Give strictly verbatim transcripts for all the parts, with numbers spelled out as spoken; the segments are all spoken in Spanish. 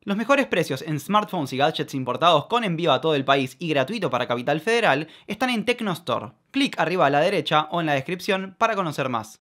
Los mejores precios en smartphones y gadgets importados con envío a todo el país y gratuito para Capital Federal están en Tecnostore. Clic arriba a la derecha o en la descripción para conocer más.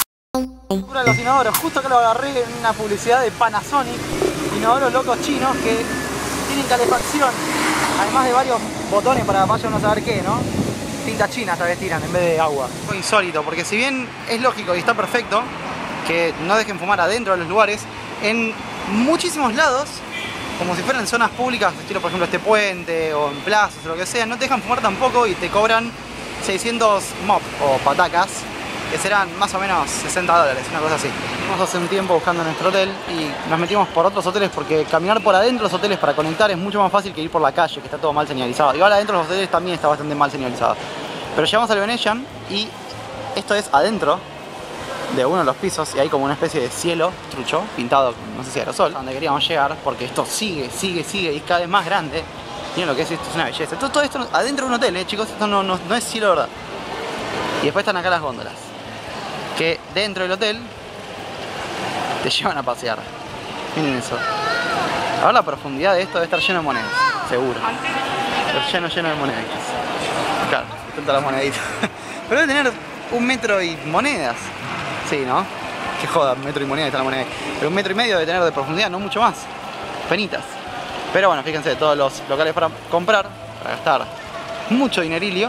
De los inodoros, justo que lo agarré en una publicidad de Panasonic, inodoros locos chinos que tienen calefacción, además de varios botones para vaya uno a saber qué, ¿no? Tinta china esta vez tiran en vez de agua. Fue insólito, porque si bien es lógico y está perfecto que no dejen fumar adentro de los lugares, en muchísimos lados, como si fueran zonas públicas, estilo por ejemplo este puente o en plazas o lo que sea, no te dejan fumar tampoco y te cobran seiscientos mop o patacas, que serán más o menos sesenta dólares, una cosa así. Estuvimos hace un tiempo buscando nuestro hotel y nos metimos por otros hoteles porque caminar por adentro de los hoteles para conectar es mucho más fácil que ir por la calle, que está todo mal señalizado. Igual adentro de los hoteles también está bastante mal señalizado. Pero llegamos al Venetian y esto es adentro de uno de los pisos y hay como una especie de cielo trucho, pintado, no sé si aerosol, donde queríamos llegar porque esto sigue, sigue, sigue y es cada vez más grande. Miren lo que es esto, es una belleza. Todo, todo esto adentro de un hotel, eh, chicos, esto no, no, no es cielo de verdad. Y después están acá las góndolas, que dentro del hotel te llevan a pasear. Miren eso. Ahora la profundidad de esto debe estar lleno de monedas, seguro. Pero lleno, lleno de monedas. Claro, tantas las moneditas. Pero debe tener un metro y monedas. Sí, ¿no? Que joda, un metro y moneda está la moneda. Pero un metro y medio debe tener de profundidad, no mucho más. Penitas. Pero bueno, fíjense, todos los locales para comprar, para gastar mucho dinerillo.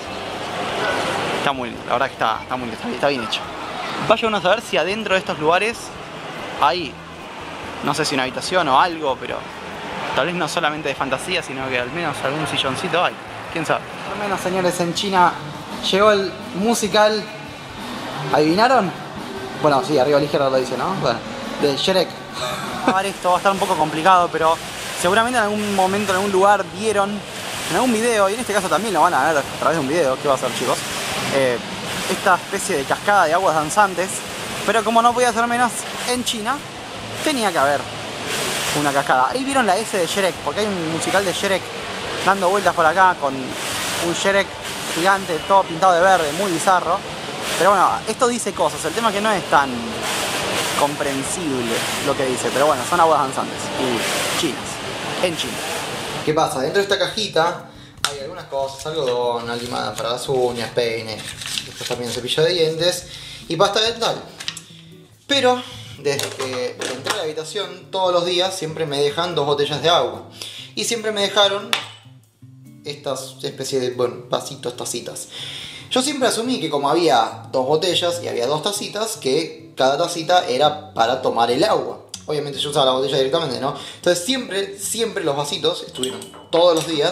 Está muy, la verdad que está, está muy está, está bien hecho. Vaya uno a saber si adentro de estos lugares hay, no sé si una habitación o algo, pero tal vez no solamente de fantasía, sino que al menos algún silloncito hay. ¿Quién sabe? Al menos, señores, en China llegó el musical. ¿Adivinaron? Bueno, sí, arriba a la izquierda lo dice, ¿no? Bueno, de Shrek. A ver, esto va a estar un poco complicado, pero seguramente en algún momento, en algún lugar, vieron en algún video, y en este caso también lo van a ver a través de un video. ¿Qué va a ser, chicos? Eh, esta especie de cascada de aguas danzantes, pero como no podía ser menos en China, tenía que haber una cascada. Ahí vieron la S de Shrek, porque hay un musical de Shrek dando vueltas por acá con un Shrek gigante, todo pintado de verde, muy bizarro. Pero bueno, esto dice cosas, el tema es que no es tan comprensible lo que dice, pero bueno, son aguas danzantes y chinas, en China. ¿Qué pasa? Dentro de esta cajita hay algunas cosas, algodón, limada para las uñas, peine, esto también cepillo de dientes y pasta dental. Pero desde que entré a la habitación todos los días siempre me dejan dos botellas de agua y siempre me dejaron estas especies de, bueno, vasitos, tacitas. Yo siempre asumí que como había dos botellas y había dos tacitas, que cada tacita era para tomar el agua. Obviamente yo usaba la botella directamente, ¿no? Entonces siempre, siempre los vasitos estuvieron todos los días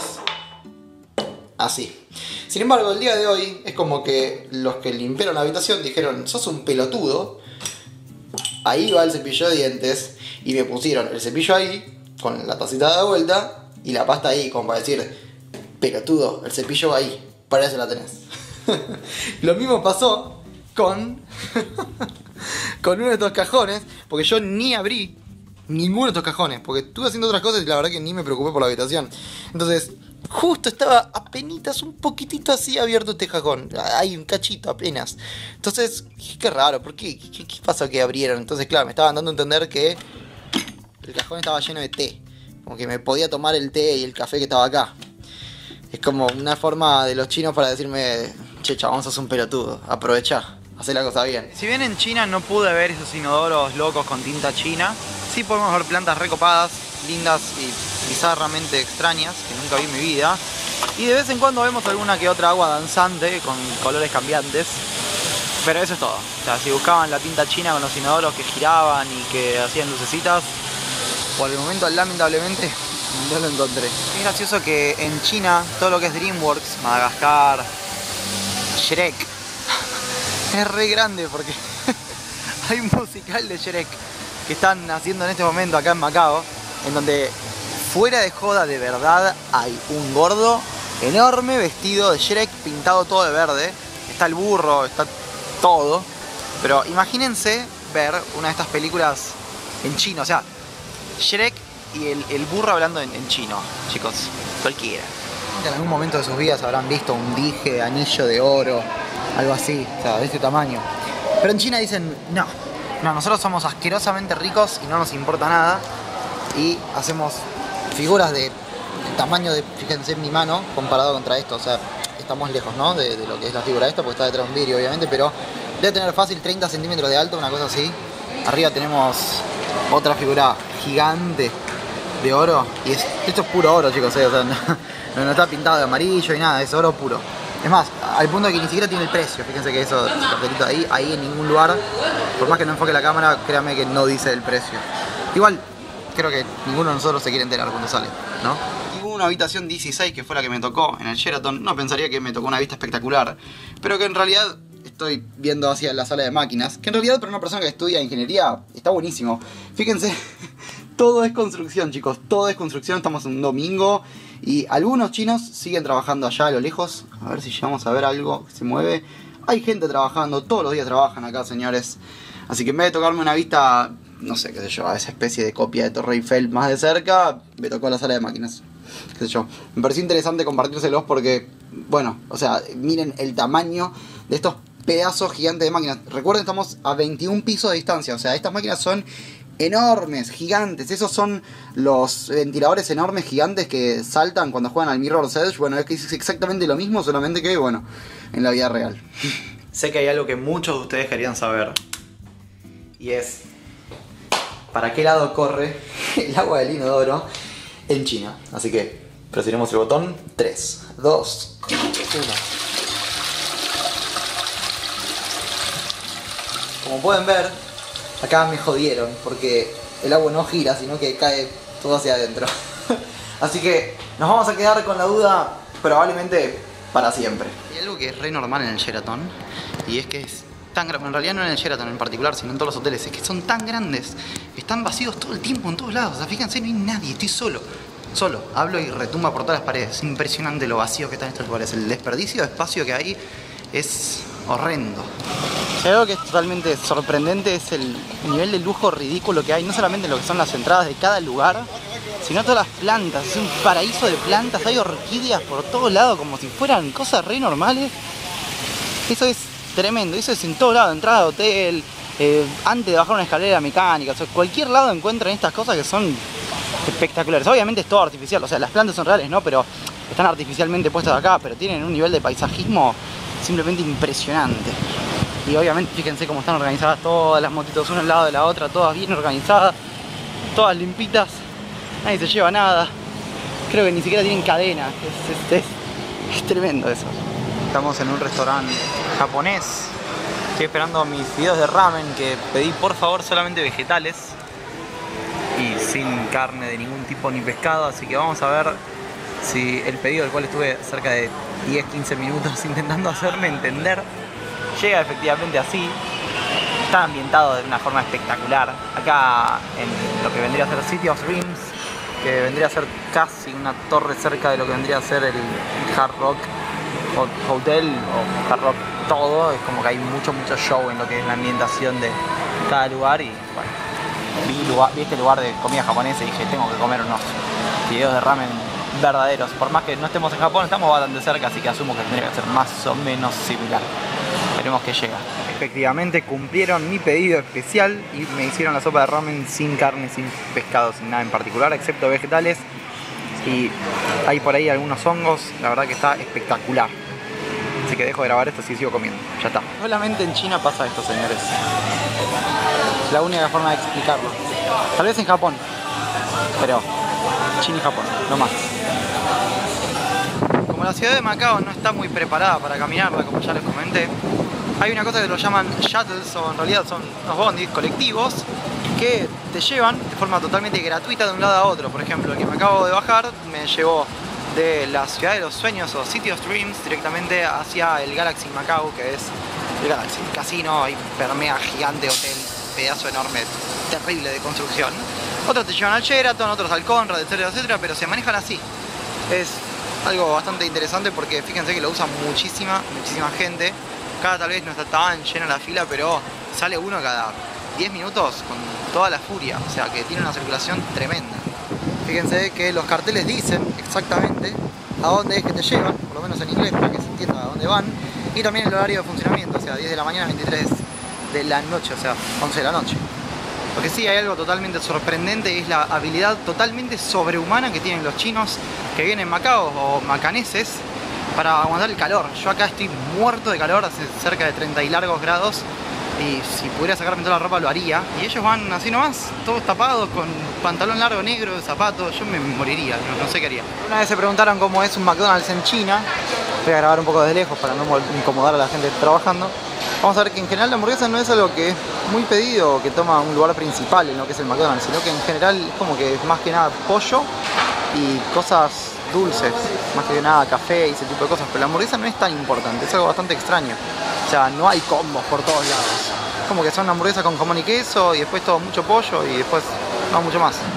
así. Sin embargo, el día de hoy es como que los que limpiaron la habitación dijeron: sos un pelotudo, ahí va el cepillo de dientes, y me pusieron el cepillo ahí, con la tacita de vuelta, y la pasta ahí, como para decir: pelotudo, el cepillo va ahí, para eso la tenés. Lo mismo pasó con con uno de estos cajones, porque yo ni abrí ninguno de estos cajones, porque estuve haciendo otras cosas y la verdad que ni me preocupé por la habitación. Entonces, justo estaba apenitas un poquitito así abierto este cajón. Hay un cachito apenas. Entonces, qué raro, ¿por qué? ¿Qué, qué pasó que abrieron? Entonces, claro, me estaban dando a entender que el cajón estaba lleno de té, como que me podía tomar el té y el café que estaba acá. Es como una forma de los chinos para decirme: che, chabón, sos un pelotudo, aprovechá, hacé la cosa bien. Si bien en China no pude ver esos inodoros locos con tinta china, sí podemos ver plantas recopadas, lindas y bizarramente extrañas, que nunca vi en mi vida. Y de vez en cuando vemos alguna que otra agua danzante con colores cambiantes. Pero eso es todo. O sea, si buscaban la tinta china con los inodoros que giraban y que hacían lucecitas, por el momento lamentablemente no lo encontré. Es gracioso que en China todo lo que es DreamWorks, Madagascar, Shrek, es re grande porque hay un musical de Shrek que están haciendo en este momento acá en Macao, en donde fuera de joda de verdad hay un gordo enorme vestido de Shrek pintado todo de verde. Está el burro, está todo. Pero imagínense ver una de estas películas en chino, o sea, Shrek y el, el burro hablando en, en chino, chicos, cualquiera. En algún momento de sus vidas habrán visto un dije, anillo de oro, algo así, o sea, de este tamaño. Pero en China dicen: no, no, nosotros somos asquerosamente ricos y no nos importa nada. y hacemos figuras de tamaño de, fíjense en mi mano comparado contra esto, o sea, estamos lejos, ¿no? De, de lo que es la figura esta, porque está detrás de un vidrio, obviamente, pero debe tener fácil treinta centímetros de alto, una cosa así. Arriba tenemos otra figura gigante de oro, y es, esto es puro oro, chicos, ¿eh? O sea, no, no está pintado de amarillo y nada, es oro puro. Es más, al punto de que ni siquiera tiene el precio, fíjense que eso, ese cartelito ahí, ahí en ningún lugar, por más que no enfoque la cámara, créanme que no dice el precio. Igual, creo que ninguno de nosotros se quiere enterar cuando sale, ¿no? Y hubo una habitación dieciséis que fue la que me tocó en el Sheraton. No pensaría que me tocó una vista espectacular, pero que en realidad estoy viendo hacia la sala de máquinas, que en realidad para una persona que estudia ingeniería está buenísimo. Fíjense, todo es construcción, chicos, todo es construcción. Estamos en un domingo y algunos chinos siguen trabajando allá a lo lejos. A ver si llegamos a ver algo que se mueve. Hay gente trabajando, todos los días trabajan acá, señores. Así que en vez de tocarme una vista, no sé, qué sé yo, a esa especie de copia de Torre Eiffel más de cerca, me tocó la sala de máquinas. Qué sé yo. Me pareció interesante compartírselos porque, bueno, o sea, miren el tamaño de estos pedazos gigantes de máquinas. Recuerden, estamos a veintiún pisos de distancia, o sea, estas máquinas son enormes, gigantes. Esos son los ventiladores enormes, gigantes que saltan cuando juegan al Mirror's Edge. Bueno, es que es exactamente lo mismo, solamente que, bueno, en la vida real. Sé que hay algo que muchos de ustedes querían saber, y es ¿para qué lado corre el agua del inodoro en China? Así que presionemos el botón. tres, dos, uno. Como pueden ver, acá me jodieron porque el agua no gira, sino que cae todo hacia adentro. Así que nos vamos a quedar con la duda probablemente para siempre. Hay algo que es re normal en el Sheraton, y es que es tan grande, en realidad no en el Sheraton en particular, sino en todos los hoteles, es que son tan grandes, están vacíos todo el tiempo en todos lados. O sea, fíjense, no hay nadie, estoy solo. Solo, hablo y retumba por todas las paredes. Es impresionante lo vacío que están estos lugares. El desperdicio de espacio que hay es horrendo. Si hay algo que es totalmente sorprendente es el nivel de lujo ridículo que hay, no solamente en lo que son las entradas de cada lugar, sino todas las plantas. Es un paraíso de plantas, hay orquídeas por todos lados como si fueran cosas re normales. Eso es tremendo, eso es en todo lado, entrada de hotel, eh, antes de bajar una escalera mecánica, o sea, cualquier lado encuentran estas cosas que son espectaculares. Obviamente es todo artificial, o sea, las plantas son reales, ¿no? Pero están artificialmente puestas acá, pero tienen un nivel de paisajismo simplemente impresionante. Y obviamente fíjense cómo están organizadas todas las motitos una al lado de la otra, todas bien organizadas, todas limpitas, nadie se lleva nada. Creo que ni siquiera tienen cadena, es, es, es, es tremendo eso. Estamos en un restaurante japonés. Estoy esperando mis videos de ramen que pedí, por favor, solamente vegetales y sin carne de ningún tipo ni pescado, así que vamos a ver si el pedido, del cual estuve cerca de diez a quince minutos intentando hacerme entender, llega efectivamente así. Está ambientado de una forma espectacular acá en lo que vendría a ser City of Dreams, que vendría a ser casi una torre cerca de lo que vendría a ser el Hard Rock Hotel o Hard Rock todo. Es como que hay mucho mucho show en lo que es la ambientación de cada lugar. Y bueno, vi, lugar, vi este lugar de comida japonesa y dije, tengo que comer unos fideos de ramen verdaderos. Por más que no estemos en Japón, estamos bastante cerca, así que asumo que tendría que ser más o menos similar. Veremos qué llega. Efectivamente cumplieron mi pedido especial y me hicieron la sopa de ramen sin carne, sin pescado, sin nada en particular, excepto vegetales. Y hay por ahí algunos hongos, la verdad que está espectacular. Así que dejo de grabar esto y sigo comiendo. Ya está. Solamente en China pasa esto, señores. Es la única forma de explicarlo. Tal vez en Japón, pero China y Japón, no más. Como la ciudad de Macao no está muy preparada para caminarla, como ya les comenté, hay una cosa que lo llaman shuttles, o en realidad son unos bondis colectivos que te llevan de forma totalmente gratuita de un lado a otro. Por ejemplo, el que me acabo de bajar me llevó de la ciudad de los sueños o City of Dreams directamente hacia el Galaxy Macao, que es el Galaxy, casino, hipermega gigante hotel, pedazo enorme, terrible de construcción. Otros te llevan al Sheraton, otros al Conrad, etcétera, etcétera, pero se manejan así. Es algo bastante interesante porque fíjense que lo usa muchísima, muchísima gente. Acá tal vez no está tan llena la fila, pero sale uno cada diez minutos con toda la furia, o sea que tiene una circulación tremenda. Fíjense que los carteles dicen exactamente a dónde es que te llevan, por lo menos en inglés, para que se entienda a dónde van, y también el horario de funcionamiento, o sea, diez de la mañana a veintitrés de la noche, o sea, once de la noche. Lo que sí hay algo totalmente sorprendente es la habilidad totalmente sobrehumana que tienen los chinos que vienen macaos o macaneses para aguantar el calor. Yo acá estoy muerto de calor, hace cerca de treinta y largos grados, y si pudiera sacarme toda la ropa lo haría. Y ellos van así nomás, todos tapados, con pantalón largo negro, zapatos. Yo me moriría, no, no sé qué haría. Una vez se preguntaron cómo es un McDonald's en China. Voy a grabar un poco desde lejos para no incomodar a la gente trabajando. Vamos a ver que en general la hamburguesa no es algo que es muy pedido o que toma un lugar principal en lo que es el McDonald's, sino que en general es como que es más que nada pollo y cosas dulces, más que nada café y ese tipo de cosas. Pero la hamburguesa no es tan importante, es algo bastante extraño. O sea, no hay combos por todos lados. Es como que son hamburguesas con jamón y queso y después todo mucho pollo y después no mucho más.